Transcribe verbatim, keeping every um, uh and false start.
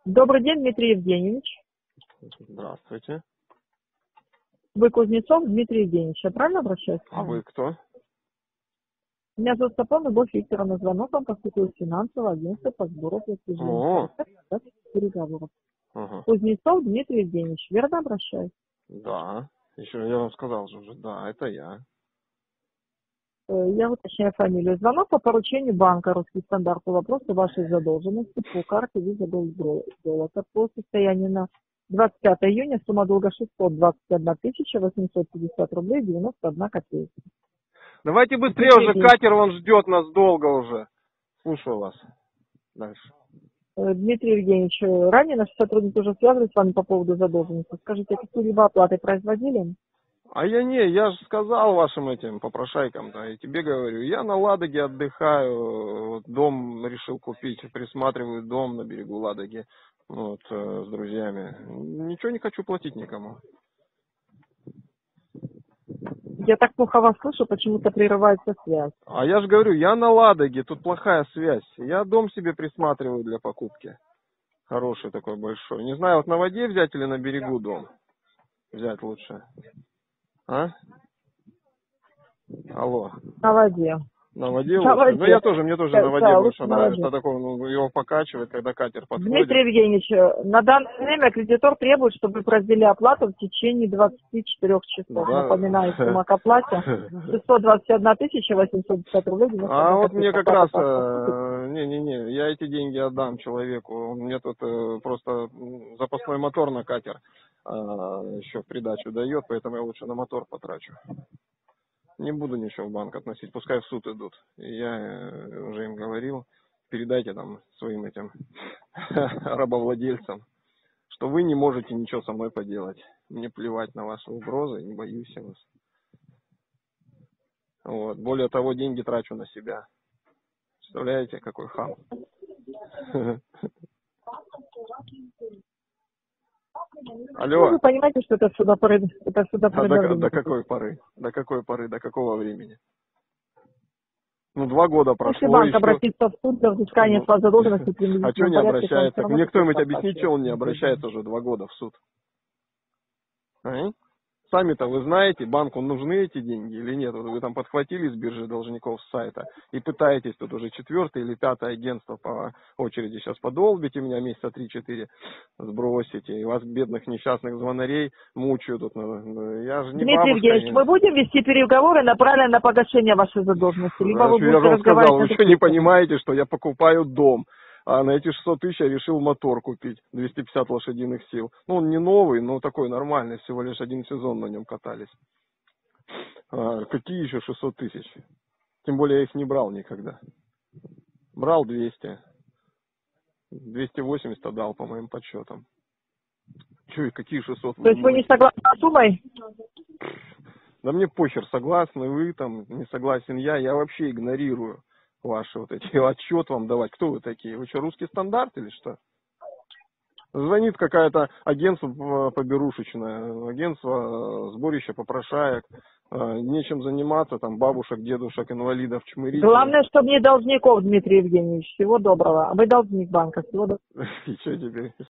Добрый день, Дмитрий Евгеньевич. Здравствуйте. Вы Кузнецов Дмитрий Евгеньевич. Я правильно обращаюсь? А вы кто? Меня зовут Степан, Любовь Викторовна. Звонок вам поступил финансовое агентство по сбору платежей. О. Переговоров. Ага. Кузнецов Дмитрий Евгеньевич. Верно обращаюсь? Да. Еще я вам сказал же уже. Да, это я. Э, Я уточняю фамилию. Звонок по поручению банка «Русский стандарт» по вопросу вашей задолженности по карте Visa Gold золото по состоянию на двадцать пятое июня. Сумма долга шестьсот двадцать одна тысяча восемьсот пятьдесят рублей девяносто одна копейка. Давайте быстрее уже, катер вон ждет нас долго уже. Слушаю вас. Дальше. Э, Дмитрий Евгеньевич, э, ранее наши сотрудники уже связывались с вами по поводу задолженности. Скажите, какие-либо оплаты производили? А я не, я же сказал вашим этим попрошайкам, да, и тебе говорю, я на Ладоге отдыхаю, вот дом решил купить, присматриваю дом на берегу Ладоги, вот, э, с друзьями. Ничего не хочу платить никому. Я так плохо вас слышу, почему-то прерывается связь. А я же говорю, я на Ладоге, тут плохая связь. Я дом себе присматриваю для покупки. Хороший такой большой. Не знаю, вот на воде взять или на берегу дом взять лучше. А? Алло. На воде. На воде На лучше? воде. Ну я тоже, мне тоже Да, на воде да, больше лучше на нравится. воде. Такой, ну, его покачивает, когда катер подходит. Дмитрий Евгеньевич, э, на данное время кредитор требует, чтобы вы произвели оплату в течение двадцати четырёх часов. Да. Напоминаю, сумма к оплате шестьсот двадцать одна тысяча восемьсот пятьдесят рублей. А вот мне как раз, не-не-не, я эти деньги отдам человеку. Мне тут э, просто запасной мотор на катер э, еще в придачу дает, поэтому я лучше на мотор потрачу. Не буду ничего в банк относить, пускай в суд идут. И я э, уже им говорил, передайте там своим этим рабовладельцам, что вы не можете ничего со мной поделать. Мне плевать на ваши угрозы, не боюсь я вас. Вот. Более того, деньги трачу на себя. Представляете, какой хам? Алло. Ну, вы понимаете, что это все до поры, это все до А поры до, до до времени. какой поры? До какой поры? До какого времени? Ну, два года прошло. Если банк и что? обратится в суд для взыскания Ну, с вас задолженности в а что принудительном не порядке, то он обращается? всё равно Мне кто-нибудь будет объяснит, оплачивать. что он не обращается уже два года в суд? А? Сами-то вы знаете, банку нужны эти деньги или нет? Вот вы там подхватили с биржи должников с сайта и пытаетесь, тут уже четвертое или пятое агентство по очереди сейчас подолбите меня месяца три-четыре, сбросите, и вас, бедных несчастных звонарей, мучают тут. Я же не Дмитрий бабушка. Евгеньевич, мы будем вести переговоры, направленные на погашение вашей задолженности, либо А вы что, я будете же вам сказал, разговаривать вы на что не такие темы? понимаете, что я покупаю дом, а на эти шестьсот тысяч я решил мотор купить, двести пятьдесят лошадиных сил. Ну, он не новый, но такой нормальный, всего лишь один сезон на нем катались. А, какие еще шестьсот тысяч? Тем более я их не брал никогда. Брал двести. двести восемьдесят отдал по моим подсчетам. Че, какие шестьсот? То есть вы не согласны с суммой? Да мне похер, согласны вы там, не согласен я, я вообще игнорирую ваши вот эти отчет вам давать. Кто вы такие? Вы что, русский стандарт или что? Звонит какая-то агентство поберушечное, агентство сборища попрошаек, нечем заниматься, там бабушек, дедушек, инвалидов чмырить. Главное, чтобы не должников, Дмитрий Евгеньевич. Всего доброго. А вы должник банка. Всего доброго. И что теперь?